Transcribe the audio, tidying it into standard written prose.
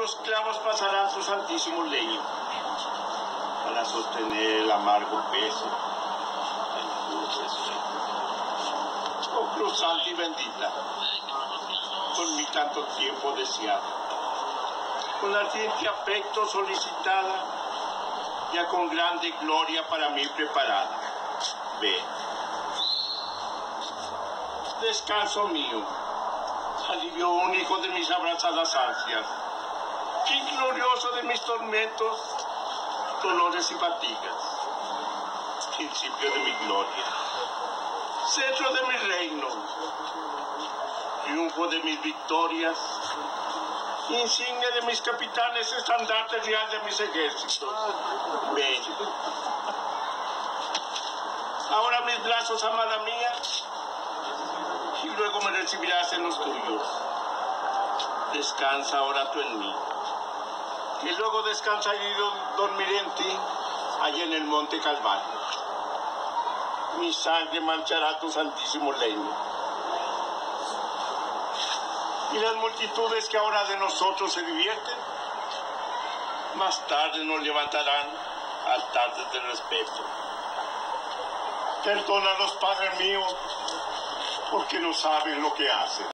los clavos pasarán su santísimo leño para sostener el amargo peso de la cruz resuelta. Oh cruz santa y bendita, con mi tanto tiempo deseado, con ardiente afecto solicitada, ya con grande gloria para mí preparada. Ven, descanso mío, alivio único de mis abrazadas ansias, fin glorioso de mis tormentos, dolores y fatigas, principio de mi gloria, centro de mi reino, triunfo de mis victorias, insignia de mis capitanes, estandarte real de mis ejércitos. Ven. Ahora mis brazos, amada mía, y luego me recibirás en los tuyos. Descansa ahora tú en mí, y luego descansa y dormiré en ti, allá en el monte Calvario. Mi sangre manchará tu santísimo leño. Y las multitudes que ahora de nosotros se divierten, más tarde nos levantarán altares de respeto. Perdónalos, Padre mío, porque no saben lo que hacen.